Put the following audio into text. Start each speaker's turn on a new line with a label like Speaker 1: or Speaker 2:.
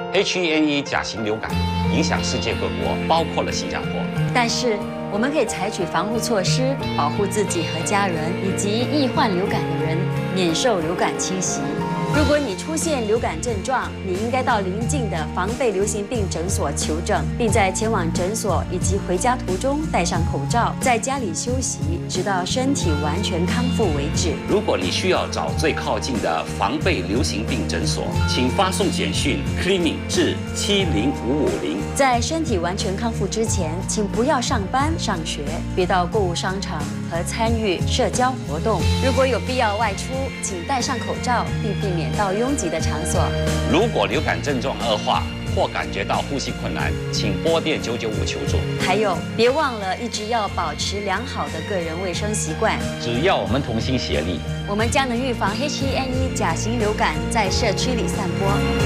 Speaker 1: H1N1 甲型流感影响世界各国，包括了新加坡。
Speaker 2: 但是我们可以采取防护措施，保护自己和家人，以及易患流感的人免受流感侵袭。如果你出现流感症状，你应该到邻近的防备流行病诊所求诊，并在前往诊所以及回家途中戴上口罩，在家里休息，直到身体完全康复为止。
Speaker 1: 如果你需要找最靠近的防备流行病诊所，请发送简讯 "cleaning" 至70550。
Speaker 2: 在身体完全康复之前，请不要上班、上学，别到购物商场和参与社交活动。如果有必要外出，请戴上口罩，并避免到拥挤的场所。
Speaker 1: 如果流感症状恶化或感觉到呼吸困难，请拨电995求助。
Speaker 2: 还有，别忘了一直要保持良好的个人卫生习惯。
Speaker 1: 只要我们同心协力，
Speaker 2: 我们将能预防 H1N1 甲型流感在社区里散播。